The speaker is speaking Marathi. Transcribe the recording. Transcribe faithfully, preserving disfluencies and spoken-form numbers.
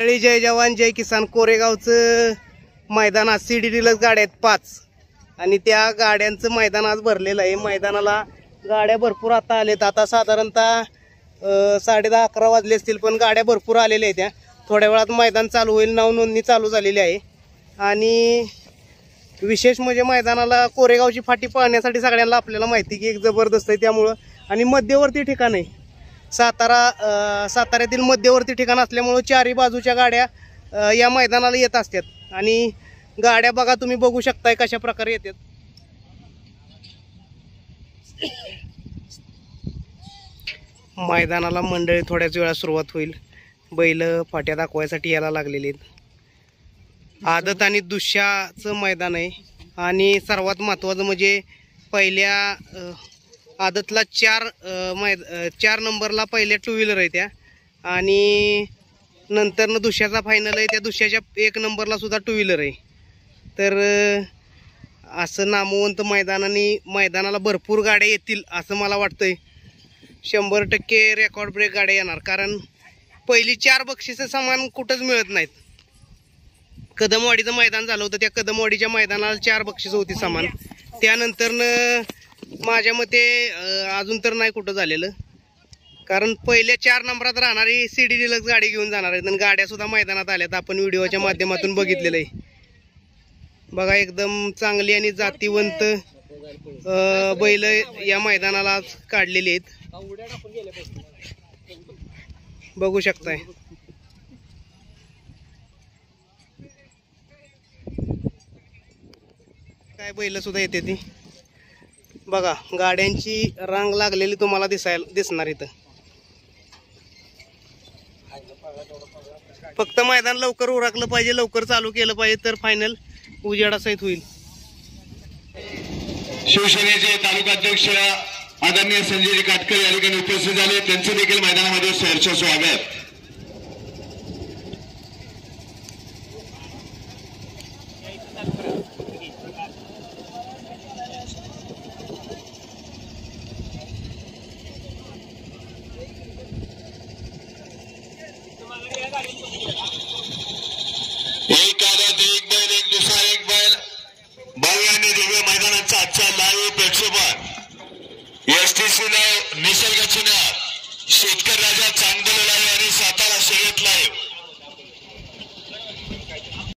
जय जवान जय किसान कोरेगावचं मैदान आज सी डी डिलक्स गाड्या आहेत पाच आणि त्या गाड्यांचं मैदान आज भरलेलं आहे। मैदानाला गाड्या भरपूर आता आलेत। आता साधारणतः साडे दहा अकरा वाजले असतील पण गाड्या भरपूर आलेल्या आहेत। त्या थोड्या वेळात मैदान चालू होईल। नाव नोंदणी चालू झालेली आहे आणि विशेष म्हणजे मैदानाला कोरेगावची फाटी पाहण्यासाठी सगळ्यांना आपल्याला माहिती की एक जबरदस्त आहे त्यामुळं आणि मध्यवर्ती ठिकाण आहे। सातारा साताऱ्यातील मध्यवर्ती ठिकाण असल्यामुळं चारही बाजूच्या गाड्या या मैदानाला येत असतात आणि गाड्या बघा तुम्ही बघू शकताय कशा प्रकारे येतात। मैदानाला मंडळी थोड्याच वेळा सुरुवात होईल। बैल फाट्या दाखवायसाठी यायला लागलेले आहेत। आदत आणि दुष्याचं मैदान आहे आणि सर्वात महत्त्वाचं म्हणजे पहिल्या आदतला चार मैद चार नंबरला पहिल्या टू व्हीलर आहे त्या आणि नंतरनं दुष्याचा फायनल आहे। त्या दुष्याच्या एक नंबरला सुद्धा टू व्हीलर आहे। तर असं नामवंत मैदान आणि मैदानाला भरपूर गाड्या येतील असं मला वाटतंय। शंभर टक्के रेकॉर्ड ब्रेक गाड्या येणार कारण पहिली चार बक्षिसं समान कुठंच मिळत नाहीत। कदमवाडीचं मैदान झालं होतं त्या कदमवाडीच्या मैदानाला चार बक्षिसं होती समान। त्यानंतरनं माझ्या मते अजून तर नाही कुठं झालेलं कारण पहिल्या चार नंबरात राहणारी सी डी डिलक्स गाडी घेऊन जाणार आहेत आणि गाड्या सुद्धा मैदानात आल्यात। आपण व्हिडिओच्या माध्यमातून बघितलेलं आहे बघा। एकदम चांगली आणि जातीवंत बैल या मैदानाला काढलेली आहेत बघू शकताय। काय बैल सुद्धा येते ती बघा। गाड्यांची रांग लागलेली तुम्हाला दिसायला दिसणार इथं। फक्त मैदान लवकर उरकलं पाहिजे, लवकर चालू केलं पाहिजे तर फायनल उजेडासहित होईल। शिवसेनेचे तालुकाध्यक्ष आदरणीय संजय काटकर या ठिकाणी उपस्थित झाले। त्यांचं देखील मैदानामध्ये सहर्ष स्वागत। एक आदत एक बैल एक दुसरा एक बैल भव्य आणि दिव्य मैदानाचा आजचा लाईव्ह प्रक्षेपण एसटीसी लाईव्ह निसर्गाची नाव शेतकरी राजा चांगदेल लाईव्ह आणि सातारा शर्यत लाईव्ह